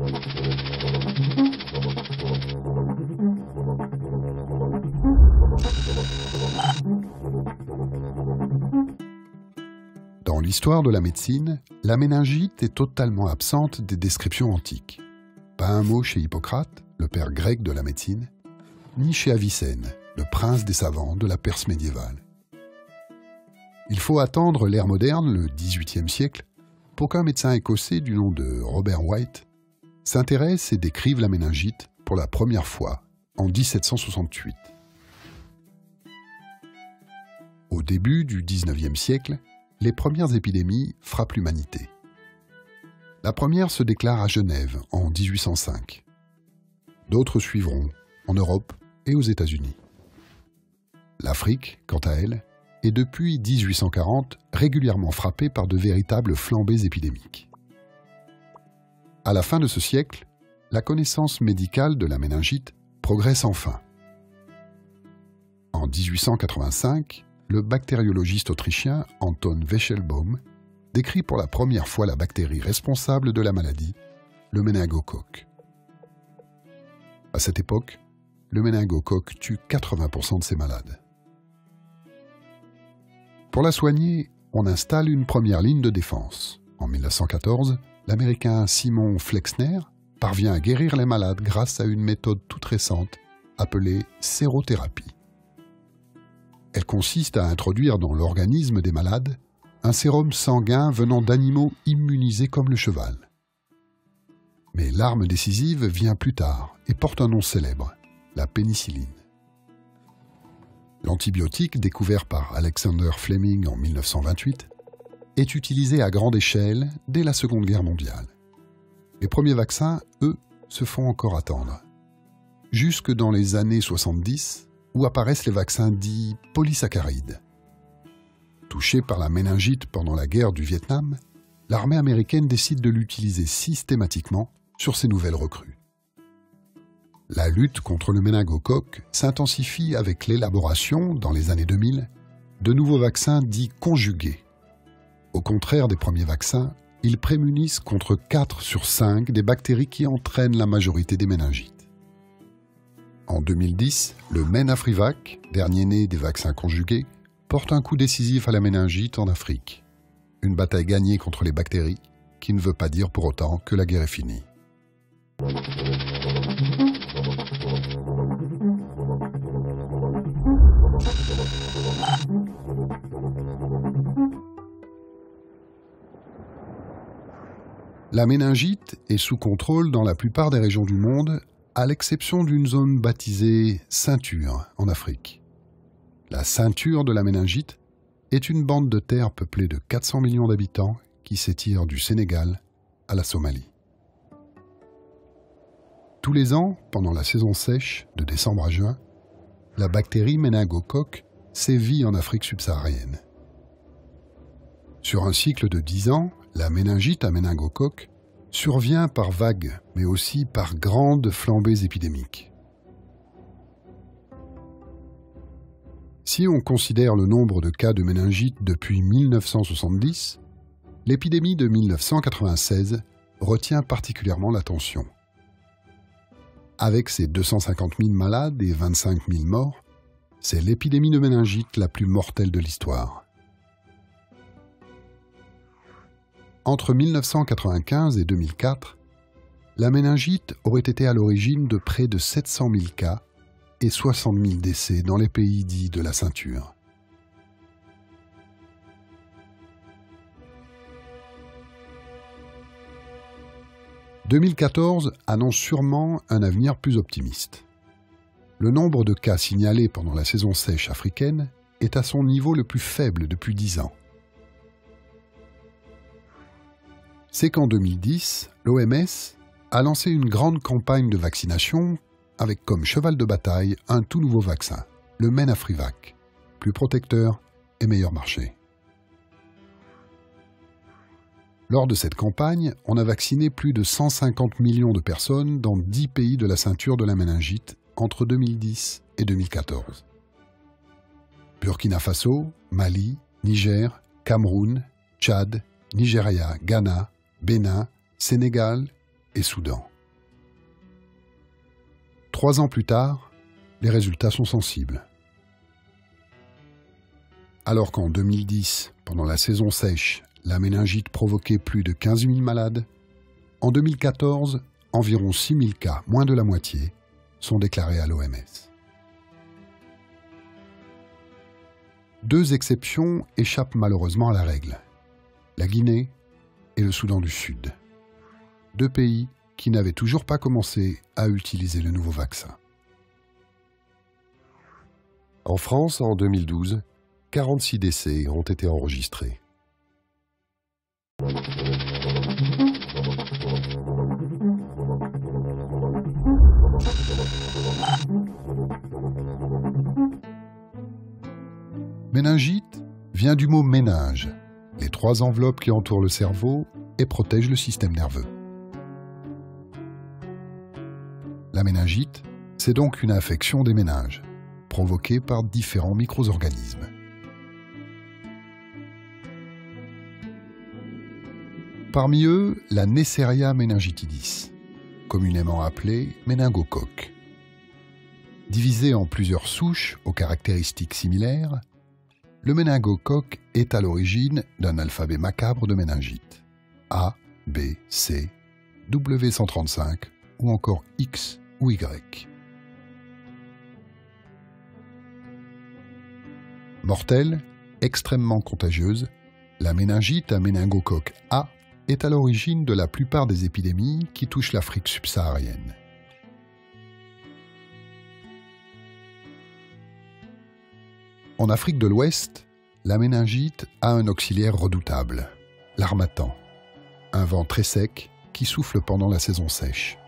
Dans l'histoire de la médecine, la méningite est totalement absente des descriptions antiques. Pas un mot chez Hippocrate, le père grec de la médecine, ni chez Avicenne, le prince des savants de la Perse médiévale. Il faut attendre l'ère moderne, le XVIIIe siècle, pour qu'un médecin écossais du nom de Robert White s'intéresse et décrive la méningite pour la première fois en 1768. Au début du XIXe siècle, les premières épidémies frappent l'humanité. La première se déclare à Genève en 1805. D'autres suivront en Europe et aux États-Unis. L'Afrique, quant à elle, est depuis 1840 régulièrement frappée par de véritables flambées épidémiques. À la fin de ce siècle, la connaissance médicale de la méningite progresse enfin. En 1885, le bactériologiste autrichien Anton Waechelbaum décrit pour la première fois la bactérie responsable de la maladie, le méningocoque. À cette époque, le méningocoque tue 80% de ses malades. Pour la soigner, on installe une première ligne de défense. En 1914, l'Américain Simon Flexner parvient à guérir les malades grâce à une méthode toute récente appelée sérothérapie. Elle consiste à introduire dans l'organisme des malades un sérum sanguin venant d'animaux immunisés comme le cheval. Mais l'arme décisive vient plus tard et porte un nom célèbre, la pénicilline. L'antibiotique découvert par Alexander Fleming en 1928 est utilisé à grande échelle dès la Seconde Guerre mondiale. Les premiers vaccins, eux, se font encore attendre. Jusque dans les années 70, où apparaissent les vaccins dits polysaccharides. Touchée par la méningite pendant la guerre du Vietnam, l'armée américaine décide de l'utiliser systématiquement sur ses nouvelles recrues. La lutte contre le méningocoque s'intensifie avec l'élaboration, dans les années 2000, de nouveaux vaccins dits conjugués. Au contraire des premiers vaccins, ils prémunissent contre 4 sur 5 des bactéries qui entraînent la majorité des méningites. En 2010, le Menafrivac, dernier né des vaccins conjugués, porte un coup décisif à la méningite en Afrique. Une bataille gagnée contre les bactéries, qui ne veut pas dire pour autant que la guerre est finie. La méningite est sous contrôle dans la plupart des régions du monde, à l'exception d'une zone baptisée Ceinture en Afrique. La ceinture de la méningite est une bande de terre peuplée de 400 millions d'habitants qui s'étire du Sénégal à la Somalie. Tous les ans, pendant la saison sèche, de décembre à juin, la bactérie méningocoque sévit en Afrique subsaharienne. Sur un cycle de 10 ans, la méningite à méningocoque survient par vagues, mais aussi par grandes flambées épidémiques. Si on considère le nombre de cas de méningite depuis 1970, l'épidémie de 1996 retient particulièrement l'attention. Avec ses 250 000 malades et 25 000 morts, c'est l'épidémie de méningite la plus mortelle de l'histoire. Entre 1995 et 2004, la méningite aurait été à l'origine de près de 700 000 cas et 60 000 décès dans les pays dits de la ceinture. « 2014 annonce sûrement un avenir plus optimiste. Le nombre de cas signalés pendant la saison sèche africaine est à son niveau le plus faible depuis 10 ans. C'est qu'en 2010, l'OMS a lancé une grande campagne de vaccination avec comme cheval de bataille un tout nouveau vaccin, le Menafrivac, plus protecteur et meilleur marché. Lors de cette campagne, on a vacciné plus de 150 millions de personnes dans 10 pays de la ceinture de la méningite entre 2010 et 2014. Burkina Faso, Mali, Niger, Cameroun, Tchad, Nigeria, Ghana, Bénin, Sénégal et Soudan. 3 ans plus tard, les résultats sont sensibles. Alors qu'en 2010, pendant la saison sèche, la méningite provoquait plus de 15 000 malades, en 2014, environ 6 000 cas, moins de la moitié, sont déclarés à l'OMS. 2 exceptions échappent malheureusement à la règle. La Guinée et le Soudan du Sud. 2 pays qui n'avaient toujours pas commencé à utiliser le nouveau vaccin. En France, en 2012, 46 décès ont été enregistrés. Méningite vient du mot méninge, les 3 enveloppes qui entourent le cerveau et protègent le système nerveux. La méningite, c'est donc une infection des méninges, provoquée par différents micro-organismes. Parmi eux, la Neisseria meningitidis, communément appelée méningocoque. Divisé en plusieurs souches aux caractéristiques similaires, le méningocoque est à l'origine d'un alphabet macabre de méningite. A, B, C, W135 ou encore X ou Y. Mortelle, extrêmement contagieuse, la méningite à méningocoque A est à l'origine de la plupart des épidémies qui touchent l'Afrique subsaharienne. En Afrique de l'Ouest, la méningite a un auxiliaire redoutable, l'harmattan, un vent très sec qui souffle pendant la saison sèche.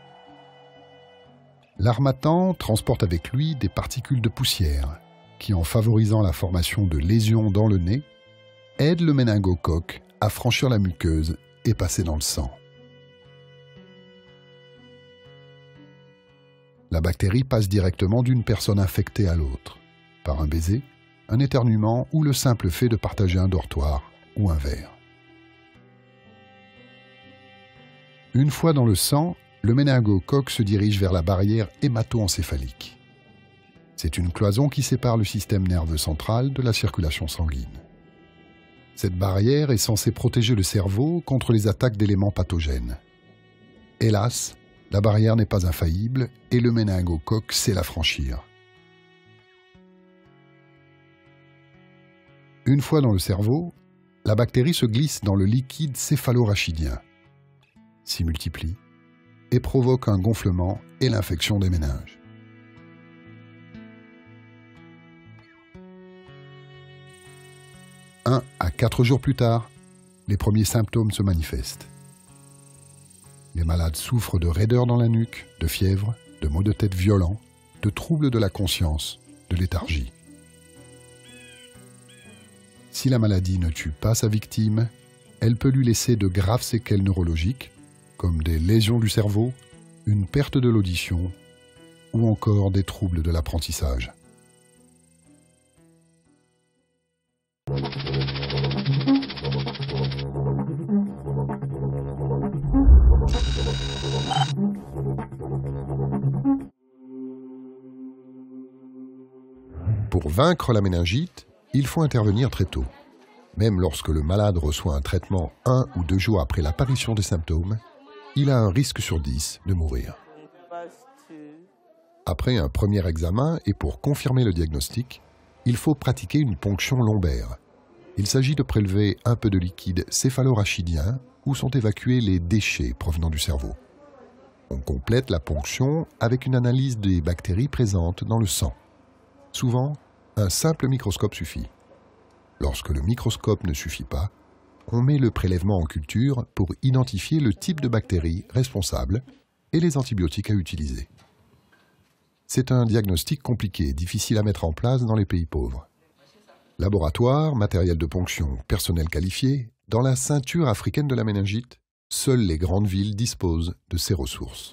L'harmattan transporte avec lui des particules de poussière qui, en favorisant la formation de lésions dans le nez, aident le méningocoque à franchir la muqueuse et passer dans le sang. La bactérie passe directement d'une personne infectée à l'autre, par un baiser, un éternuement ou le simple fait de partager un dortoir ou un verre. Une fois dans le sang, le méningocoque se dirige vers la barrière hémato-encéphalique. C'est une cloison qui sépare le système nerveux central de la circulation sanguine. Cette barrière est censée protéger le cerveau contre les attaques d'éléments pathogènes. Hélas, la barrière n'est pas infaillible et le méningocoque sait la franchir. Une fois dans le cerveau, la bactérie se glisse dans le liquide céphalorachidien, s'y multiplie et provoque un gonflement et l'infection des méninges. 1 à 4 jours plus tard, les premiers symptômes se manifestent. Les malades souffrent de raideur dans la nuque, de fièvre, de maux de tête violents, de troubles de la conscience, de léthargie. Si la maladie ne tue pas sa victime, elle peut lui laisser de graves séquelles neurologiques, comme des lésions du cerveau, une perte de l'audition ou encore des troubles de l'apprentissage. Pour vaincre la méningite, il faut intervenir très tôt. Même lorsque le malade reçoit un traitement 1 ou 2 jours après l'apparition des symptômes, il a un risque sur 10 de mourir. Après un premier examen et pour confirmer le diagnostic, il faut pratiquer une ponction lombaire. Il s'agit de prélever un peu de liquide céphalorachidien où sont évacués les déchets provenant du cerveau. On complète la ponction avec une analyse des bactéries présentes dans le sang. Souvent, un simple microscope suffit. Lorsque le microscope ne suffit pas, on met le prélèvement en culture pour identifier le type de bactéries responsables et les antibiotiques à utiliser. C'est un diagnostic compliqué, difficile à mettre en place dans les pays pauvres. Laboratoire, matériel de ponction, personnel qualifié, dans la ceinture africaine de la méningite, seules les grandes villes disposent de ces ressources.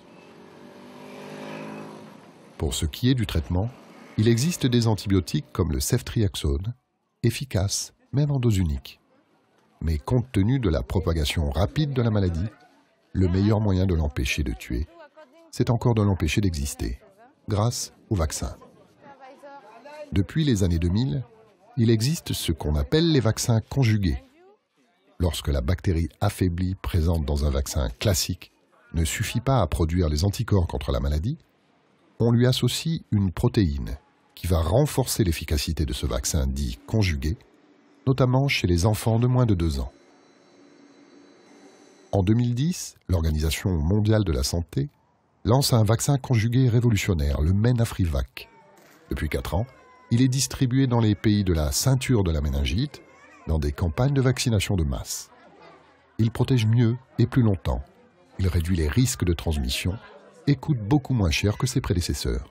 Pour ce qui est du traitement, il existe des antibiotiques comme le ceftriaxone, efficaces même en dose unique. Mais compte tenu de la propagation rapide de la maladie, le meilleur moyen de l'empêcher de tuer, c'est encore de l'empêcher d'exister. grâce au vaccin. Depuis les années 2000, il existe ce qu'on appelle les vaccins conjugués. Lorsque la bactérie affaiblie présente dans un vaccin classique ne suffit pas à produire les anticorps contre la maladie, on lui associe une protéine qui va renforcer l'efficacité de ce vaccin dit conjugué, notamment chez les enfants de moins de 2 ans. En 2010, l'Organisation mondiale de la santé lance un vaccin conjugué révolutionnaire, le Menafrivac. Depuis 4 ans, il est distribué dans les pays de la ceinture de la méningite, dans des campagnes de vaccination de masse. Il protège mieux et plus longtemps. Il réduit les risques de transmission et coûte beaucoup moins cher que ses prédécesseurs.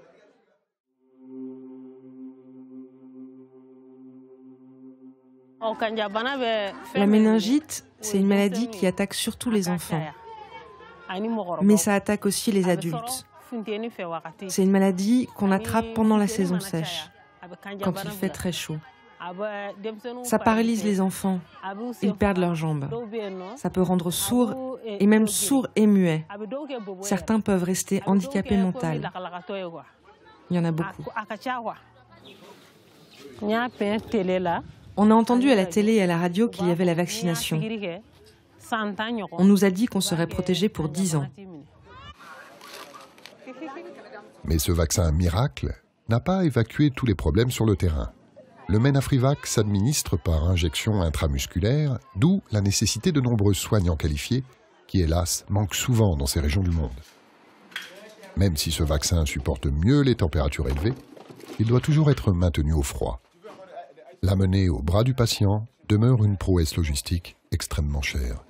La méningite, c'est une maladie qui attaque surtout les enfants, mais ça attaque aussi les adultes. C'est une maladie qu'on attrape pendant la saison sèche, quand il fait très chaud. Ça paralyse les enfants, ils perdent leurs jambes. Ça peut rendre sourds et même sourds et muets. Certains peuvent rester handicapés mentaux. Il y en a beaucoup. On a entendu à la télé et à la radio qu'il y avait la vaccination. On nous a dit qu'on serait protégés pour 10 ans. Mais ce vaccin miracle n'a pas évacué tous les problèmes sur le terrain. Le Menafrivac s'administre par injection intramusculaire, d'où la nécessité de nombreux soignants qualifiés qui, hélas, manquent souvent dans ces régions du monde. Même si ce vaccin supporte mieux les températures élevées, il doit toujours être maintenu au froid. L'amener au bras du patient demeure une prouesse logistique extrêmement chère.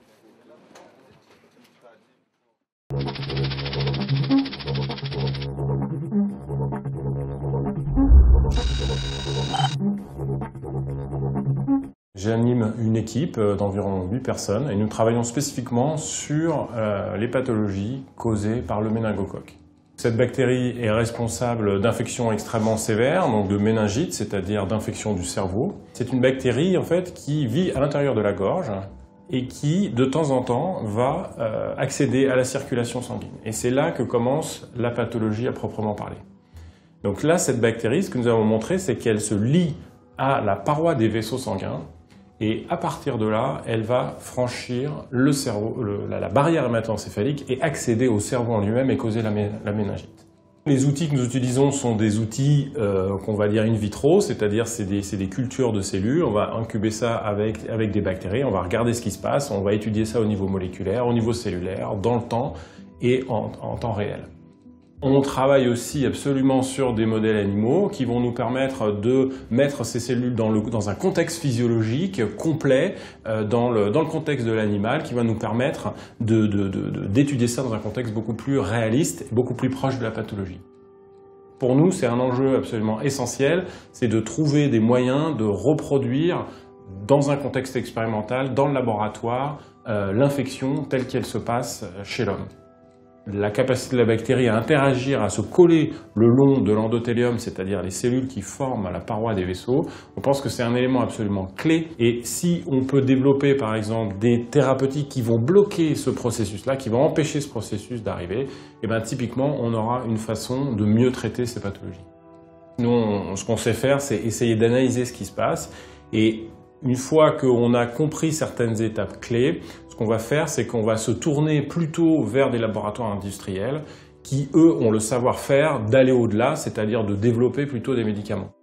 J'anime une équipe d'environ 8 personnes et nous travaillons spécifiquement sur les pathologies causées par le méningocoque. Cette bactérie est responsable d'infections extrêmement sévères, donc de méningite, c'est-à-dire d'infection du cerveau. C'est une bactérie en fait qui vit à l'intérieur de la gorge et qui, de temps en temps, va accéder à la circulation sanguine. Et c'est là que commence la pathologie à proprement parler. Donc là, cette bactérie, ce que nous avons montré, c'est qu'elle se lie à la paroi des vaisseaux sanguins et à partir de là, elle va franchir le cerveau, la barrière hémato-encéphalique et accéder au cerveau en lui-même et causer la méningite. Les outils que nous utilisons sont des outils qu'on va dire in vitro, c'est-à-dire c'est des cultures de cellules. On va incuber ça avec des bactéries, on va regarder ce qui se passe, on va étudier ça au niveau moléculaire, au niveau cellulaire, dans le temps et en temps réel. On travaille aussi absolument sur des modèles animaux qui vont nous permettre de mettre ces cellules dans un contexte physiologique complet, dans le contexte de l'animal, qui va nous permettre d'étudier ça dans un contexte beaucoup plus réaliste et beaucoup plus proche de la pathologie. Pour nous, c'est un enjeu absolument essentiel, c'est de trouver des moyens de reproduire dans un contexte expérimental, dans le laboratoire, l'infection telle qu'elle se passe chez l'homme. La capacité de la bactérie à interagir, à se coller le long de l'endothélium, c'est-à-dire les cellules qui forment la paroi des vaisseaux, on pense que c'est un élément absolument clé. Et si on peut développer par exemple des thérapeutiques qui vont bloquer ce processus-là, qui vont empêcher ce processus d'arriver, et bien typiquement on aura une façon de mieux traiter ces pathologies. Nous, ce qu'on sait faire, c'est essayer d'analyser ce qui se passe et une fois qu'on a compris certaines étapes clés, ce qu'on va faire, c'est qu'on va se tourner plutôt vers des laboratoires industriels qui, eux, ont le savoir-faire d'aller au-delà, c'est-à-dire de développer plutôt des médicaments.